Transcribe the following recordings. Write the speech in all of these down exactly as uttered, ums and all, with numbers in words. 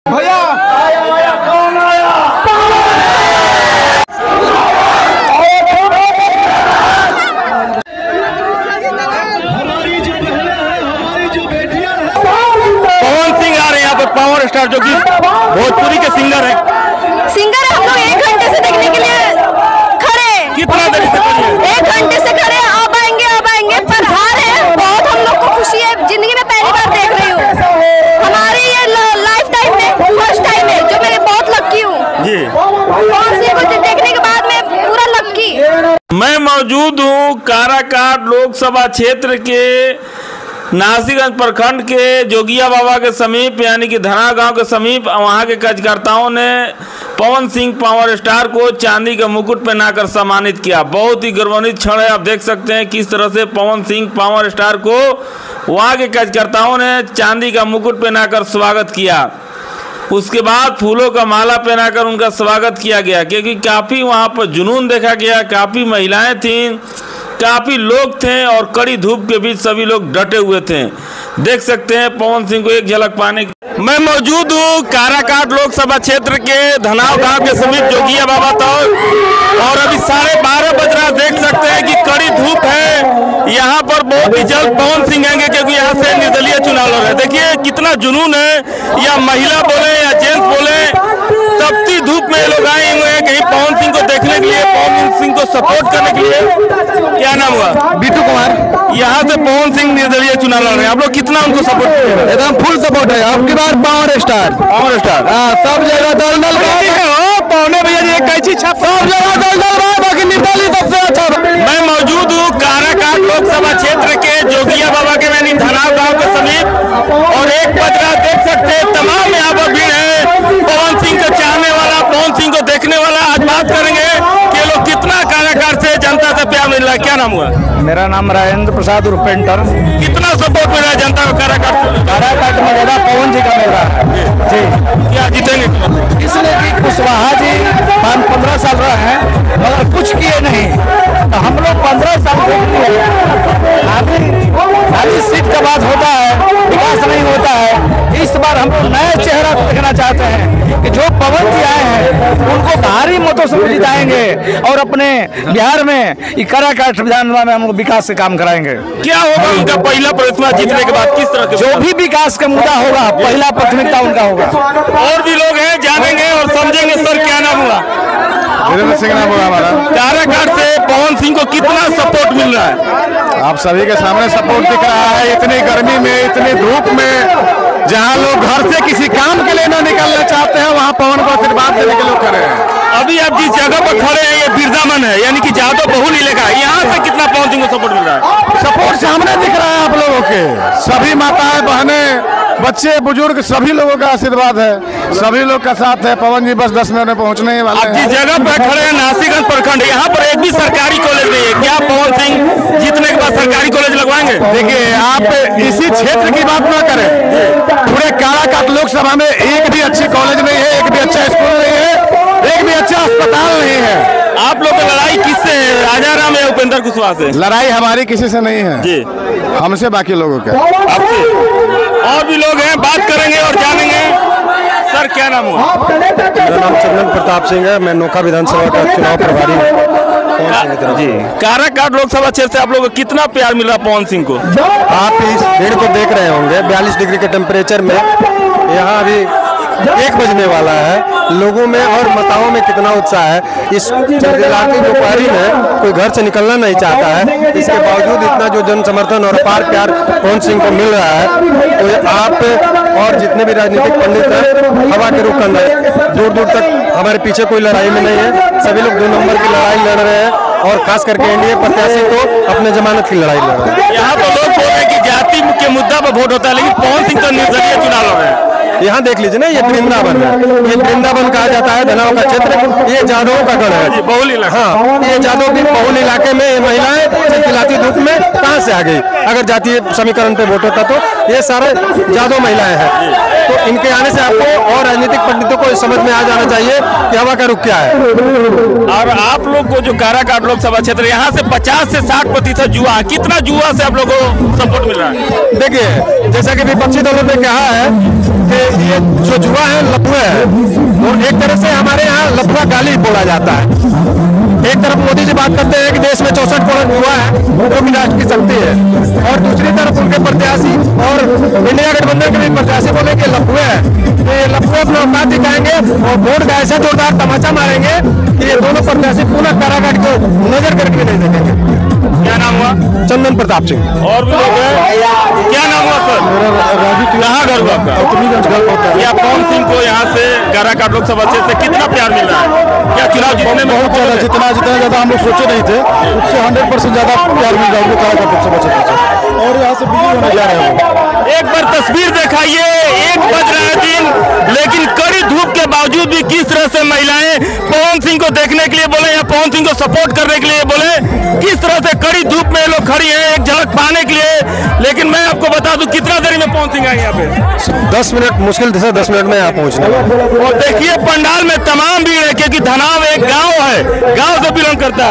भैया कौन आया? हमारी जो बहनें हैं, हमारी जो बेटियां हैं। पवन सिंह आ रहे हैं यहाँ पर, पावर स्टार जो कि भोजपुरी के सिंगर है। सिंगर हम लोग एक घंटे से देखने के लिए खड़े। कितना देर से खड़े हैं? एक घंटे से खड़े। अब आएंगे अब आएंगे पर हार है। बहुत हम लोग को खुशी है, जिंदगी में पहली बार देख रही हूँ। हमारी ये लाइफ टाइम में फर्स्ट टाइम है जो मैं बहुत लक्की हूँ जी। पवन सिंह को देखने के बाद मैं पूरा लक्की। मैं मौजूद हूँ काराकाट लोकसभा क्षेत्र के नासिरगंज प्रखंड के जोगिया बाबा के समीप यानी कि धना गांव के समीप। वहां के कार्यकर्ताओं ने पवन सिंह पावर स्टार को चांदी का मुकुट पहनाकर सम्मानित किया। बहुत ही गौरवान्वित क्षण है। आप देख सकते हैं किस तरह से पवन सिंह पावर स्टार को वहां के कार्यकर्ताओं ने चांदी का मुकुट पहनाकर स्वागत किया। उसके बाद फूलों का माला पहनाकर उनका स्वागत किया गया, क्योंकि काफ़ी वहाँ पर जुनून देखा गया। काफ़ी महिलाएं थीं, काफ़ी लोग थे और कड़ी धूप के बीच सभी लोग डटे हुए थे। देख सकते हैं पवन सिंह को एक झलक पाने। मैं मौजूद हूँ काराकाट लोकसभा क्षेत्र के धनाव गांव के समीप जोगिया बाबा तौर और अभी साढ़े बारह बज रहा। देख सकते हैं कि कड़ी धूप है। यहाँ पर बहुत ही जल्द पवन सिंह आएंगे, क्योंकि यहाँ से निर्दलीय चुनाव लड़ रहे हैं। देखिए कितना जुनून है। या महिला बोले या जेंट्स बोले, तपती धूप में लोग आए हुए हैं कहीं पवन सिंह को देखने के लिए, पवन सिंह को सपोर्ट करने के लिए। क्या नाम हुआ? बीटू कुमार। यहाँ से पवन सिंह निर्दलीय चुनाव लड़ रहे हैं। आप लोग कितना उनको सपोर्ट करेंगे? एकदम फुल सपोर्ट है। आपकी बार पावर स्टार। पावर स्टार सब जगह दल दल पौने भैया जी कैसी छाप सब जगह दल दल रहा, बाकी निर्दलीय सबसे अच्छा। मैं मौजूद हूँ काराकाट लोकसभा क्षेत्र के जोगिया बाबा के यानी धनाव गांव के समीप और एक बज रहा। देख सकते हैं तमाम यहाँ पर भीड़ है। पवन सिंह को चाहने वाला, पवन सिंह को देखने वाला। आज बात करेंगे कि लोग कितना काराकाट से जनता से प्यार मिल रहा है। क्या नाम हुआ? मेरा नाम राजेंद्र प्रसाद उर्फ पेंटर। कितना सपोर्ट मिल रहा है जनता को काराकाट? काराकाट में ज्यादा पवन जी का मिल रहा है जी। क्या जीतेंगे? इसलिए कि कुशवाहा जी पाँच पंद्रह साल रहे हैं मगर कुछ किए नहीं, तो हम लोग पंद्रह साल खाली सीट का बात होता है, विकास नहीं होता है। इस बार हम लोग नया चेहरा देखना चाहते हैं कि जो पवन जी आए हैं उनको भारी मतों से जिताएंगे और अपने बिहार में काराकाट विधानसभा में हम लोग विकास से काम कराएंगे। क्या होगा उनका पहला प्राथमिकता जीतने के बाद? किस तरह के जो भी विकास का मुद्दा होगा पहला प्राथमिकता उनका होगा। और भी लोग हैं, जानेंगे और समझेंगे। सर क्या नाम हुआ? वीरेंद्र सिंह नाम होगा हमारा। काराकाट से पवन सिंह को कितना सपोर्ट मिल रहा है? आप सभी के सामने सपोर्ट दिख रहा है। इतनी गर्मी में, इतनी धूप में, जहां लोग घर से किसी काम के लिए न निकलना चाहते हैं, वहां पवन को आशीर्वाद देने के लोग खड़े हैं। अभी आप जिस जगह पर खड़े हैं ये बिरदामन है, यानी कि जादव बहुल इलाका है। यहाँ से कितना पवन सिंह को सपोर्ट मिल रहा है? सपोर्ट सामने दिख रहा है आप लोगों के। सभी माताएं, बहनें, बच्चे, बुजुर्ग सभी लोगों का आशीर्वाद है। सभी लोग का साथ है। पवन जी बस दस मिनट में पहुंचने ही वाले हैं। आप जिस जगह पर खड़े हैं नासिरगंज प्रखंड, यहाँ पर एक भी सरकारी कॉलेज नहीं है। क्या पवन सिंह जीतने के बाद सरकारी कॉलेज लगवाएंगे? देखिए आप इसी क्षेत्र की बात ना करें, पूरे काराकाट लोकसभा में एक भी अच्छी कॉलेज नहीं है, एक भी अच्छा स्कूल नहीं है, एक भी अच्छा अस्पताल नहीं है। आप लोग की लड़ाई किससे है? राजा राम या उपेंद्र कुशवाहा से? लड़ाई हमारी किसी से नहीं है जी, हमसे बाकी लोगों के। आपसे। और भी लोग हैं, बात करेंगे और जानेंगे। सर क्या नाम हुआ? मेरा नाम चंदन प्रताप सिंह है। मैं नोखा विधानसभा का चुनाव प्रभारी हूँ जी। काराकाट लोकसभा क्षेत्र से आप लोगों को कितना प्यार मिल रहा पवन सिंह को? आप इस भीड़ को देख रहे होंगे, बयालीस डिग्री के टेम्परेचर में यहाँ अभी एक बजने वाला है। लोगों में और माताओं में कितना उत्साह है। इस चंद्रलाल दोपहरी में कोई घर से निकलना नहीं चाहता है, इसके बावजूद इतना जो जन समर्थन और अपार प्यार पवन सिंह को मिल रहा है। तो आप और जितने भी राजनीतिक पंडित हैं हवा के रुख अंदर, दूर दूर तक हमारे पीछे कोई लड़ाई में नहीं है। सभी लोग दो नंबर की लड़ाई लड़ रहे हैं और खास करके एनडीए प्रत्याशी तो अपने जमानत की लड़ाई लड़ रहे हैं। यहाँ तो लोग बोल रहे हैं कि जाति के मुद्दा पर वोट होता है, लेकिन पवन सिंह तो निर्दलीय चुनाव लड़ रहे हैं। यहाँ देख लीजिए ना, ये वृंदावन है। ये वृंदावन कहा जाता है धनाव का क्षेत्र। ये जादवों का गढ़ है, बहुल इलाका। हाँ, ये जादव की बहुल इलाके में ये महिलाएं चिलचिलाती धूप में कहाँ से आ गई? अगर जातीय समीकरण पे वोट होता तो ये सारे जादव महिलाएं हैं। तो इनके आने से आपको और राजनीतिक पंडितों को समझ में आ जाना चाहिए कि हवा का रुख क्या है। और आप लोग को जो काराकाट लोकसभा क्षेत्र, यहाँ से पचास से साठ प्रतिशत जुआ है। कितना जुआ से आप लोगों को सपोर्ट मिल रहा है? देखिए, जैसा कि विपक्षी दलों ने कहा है कि ये जो जुआ है लफुआ है, वो एक तरह से हमारे यहाँ लफुआ गाली बोला जाता है। एक तरफ मोदी जी बात करते हैं कि देश में चौसठ करोड़ युवा है जो कि राष्ट्र की शक्ति है, और दूसरी तरफ उनके प्रत्याशी और इंडिया गठबंधन के भी प्रत्याशी बोले कि लफुए है, ये लफुए अपना औकात दिखाएंगे और वोट का ऐसा जोरदार तमाचा मारेंगे कि ये दोनों प्रत्याशी पूरा काराकाट को नजर करके नहीं देखेंगे। क्या नाम हुआ? चंदन प्रताप सिंह। और भी लोग हैं। क्या नाम हुआ सर? राजू। कहाँ घर हुआ आपका? या पवन सिंह को यहाँ से काराकाट लोकसभा क्षेत्र से कितना प्यार मिल रहा है? क्या चुनाव जीतने में बहुत ज्यादा, जितना जितना ज्यादा हम लोग सोचे नहीं थे उससे हंड्रेड परसेंट ज्यादा प्यार मिल रहा है काराकाट लोकसभा क्षेत्र से, और यहाँ से बिजली होने जा रहे हैं। एक बार तस्वीर दिखाइए, एक बज रहा है दिन, लेकिन कड़ी धूप के बावजूद भी किस तरह से महिलाएं पवन सिंह को देखने के लिए बोले या पवन सिंह को सपोर्ट करने के लिए बोले, किस तरह से कड़ी धूप में लोग खड़ी हैं एक झलक पाने के लिए। लेकिन मैं आपको बता दूं कितना देरी में पवन सिंह आए यहाँ पे? दस मिनट मुश्किल से दस मिनट में यहाँ पहुँचने। और देखिए पंडाल में तमाम भीड़ है, क्योंकि धनाव एक गांव है, गांव से बिलोंग करता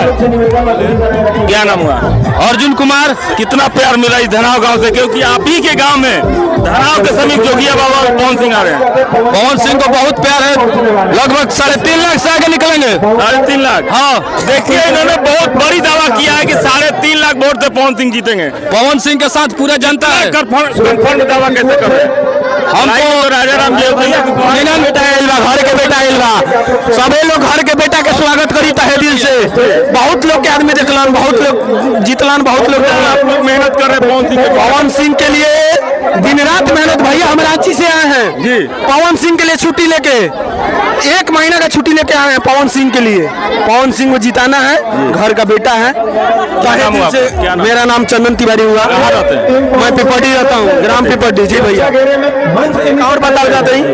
है। क्या नाम हुआ? अर्जुन कुमार। कितना प्यार मिला इस धनाव गांव से, क्योंकि आप ही के गांव में धनाव के समीप जोगिया बाबा और पवन सिंह आ रहे हैं। पवन सिंह को बहुत प्यार है, लगभग साढ़े तीन लाख से आगे निकलेंगे। साढ़े तीन लाख हाँ, देखिए इन्होंने बहुत बड़ी दावा किया है कि साढ़े तीन लाख वोट से पवन सिंह जीतेंगे। पवन सिंह के साथ पूरा जनता है। कन्फर्म दावा कैसे कर रहे हैं? हमको राजा राम जी भैया बेटा घर के बेटा सभी लोग घर के बेटा के स्वागत करी तहे दिल से। बहुत लोग के आदमी देखलन, बहुत लोग जीतलन, बहुत लोग लोग मेहनत कर रहे हैं पवन सिंह पवन सिंह के लिए दिन रात मेहनत। भैया हम रांची से आए हैं जी, पवन सिंह के लिए छुट्टी लेके, एक महीना का छुट्टी लेके आए हैं पवन सिंह के लिए। पवन सिंह को जिताना है, घर का बेटा है। नाम हुआ से नाम? मेरा नाम चंदन तिवारी हुआ। मैं पिपड़ी रहता हूँ, ग्राम पिपड़ी। जी भैया, एक और बता जाते हैं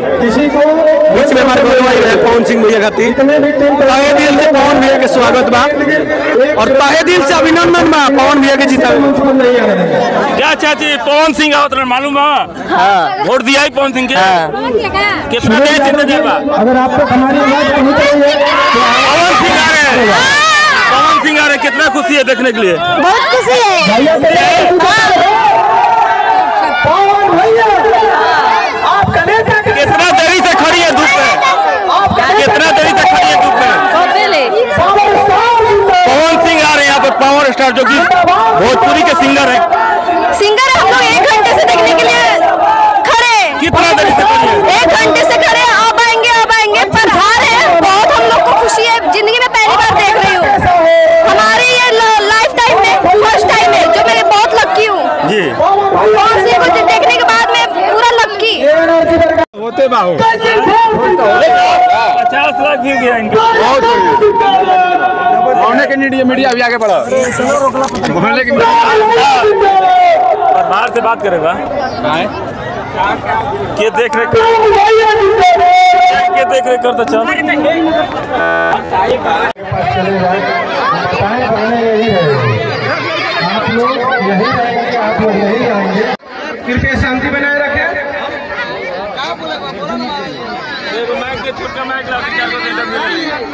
बीच में हमारे है पवन सिंह भैया खातिर तहे दिल से पवन भैया के स्वागत बा और तहे दिल से अभिनंदन बा पवन भैया के जीता। क्या चाची पवन सिंह आवत मालूम है? वोट दिया ही पवन सिंह के। कितना देर जीतने बा? अगर आपको हमारी पवन सिंह आ रहे हैं, पवन सिंह आ रहे हैं, कितना खुशी है देखने के लिए? बहुत खुशी है। कितना देरी से खड़ी है धूप में, कितना देरी से खड़ी है धूप में? पवन सिंह आ रहे हैं यहाँ पर, पावर स्टार जो कि भोजपुरी के सिंगर है। सिंगर हम लोग एक घंटे से देखने के लिए खड़े। कितना देरी से खड़ी है? एक घंटे से खड़े, अब आएंगे अब आएंगे, पर हार है। बहुत हम लोग को खुशी है, जिंदगी में पहली बार देख रही हूँ। हमारे ये लाइफ टाइम में फर्स्ट टाइम है जो मैं बहुत लक्की हूँ जी। पवन सिंह को देखने के बाद में पूरा लक्की होते बाहु पचास लाख भी गया इनका। होने के मीडिया मीडिया अभी आगे बढ़ा होने के बाहर से बात करेगा के देख रेख के देख रेख करता चल। आप लोग यही रहेंगे, आप लोग यही आएंगे। कृपया शांति बनाए रखें। छोटा माइक ला